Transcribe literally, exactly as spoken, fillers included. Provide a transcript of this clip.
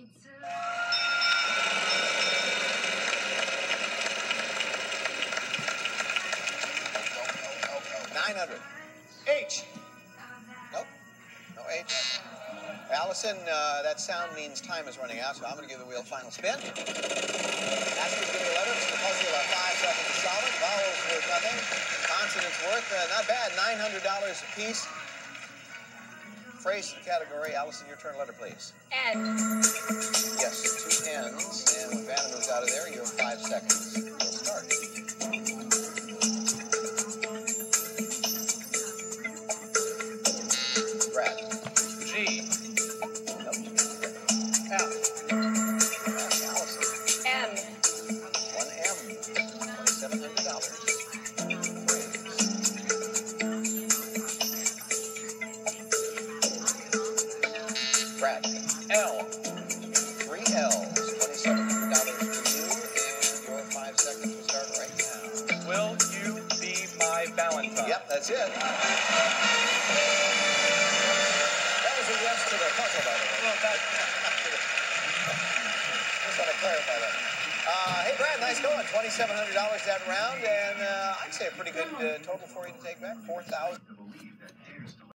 nine hundred. H. Nope. No H. Allison, uh, that sound means time is running out, so I'm going to give the wheel a final spin. Ask you to give me a letter. It's the puzzle of five seconds to solve it. Vowels worth nothing. Consonants worth uh, not bad. nine hundred dollars a piece. Phrase to the category. Allison, your turn. Letter, please. N. Yes, two N's. And when Vanna moves out of there, you have five seconds. We'll start. Brad. G. Nope. F. Ask Allison. M. One M. twenty-seven hundred dollars. Brad. L. Three L's. twenty-seven hundred dollars for you, and your five seconds will start right now. Will you be my Valentine? Yep, that's it. That was a yes to the puzzle, by the way. Well, that, Just want to clarify that. Uh, hey, Brad, nice going. twenty-seven hundred dollars that round, and uh, I'd say a pretty good uh, total for you to take back. four thousand dollars.